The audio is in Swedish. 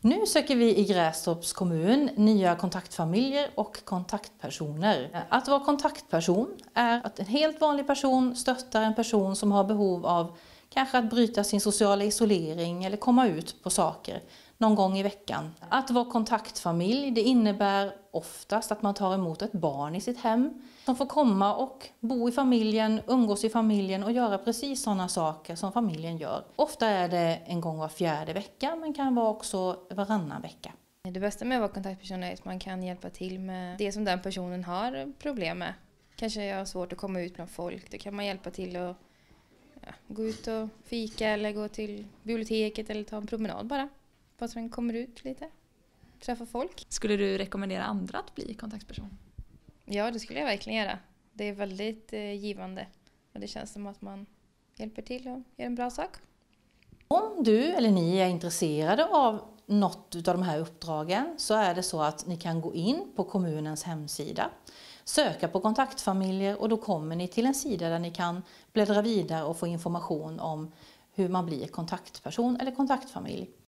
Nu söker vi i Grästorps kommun nya kontaktfamiljer och kontaktpersoner. Att vara kontaktperson är att en helt vanlig person stöttar en person som har behov av kanske att bryta sin sociala isolering eller komma ut på saker någon gång i veckan. Att vara kontaktfamilj, det innebär oftast att man tar emot ett barn i sitt hem som får komma och bo i familjen, umgås i familjen och göra precis sådana saker som familjen gör. Ofta är det en gång var 4:e vecka, men kan vara också varannan vecka. Det bästa med att vara kontaktperson är att man kan hjälpa till med det som den personen har problem med. Kanske jag har svårt att komma ut bland folk, då kan man hjälpa till att gå ut och fika eller gå till biblioteket eller ta en promenad bara. För att man kommer ut lite, träffa folk. Skulle du rekommendera andra att bli kontaktperson? Ja, det skulle jag verkligen göra. Det är väldigt givande och det känns som att man hjälper till och gör en bra sak. Om du eller ni är intresserade av något av de här uppdragen så är det så att ni kan gå in på kommunens hemsida, söka på kontaktfamiljer och då kommer ni till en sida där ni kan bläddra vidare och få information om hur man blir kontaktperson eller kontaktfamilj.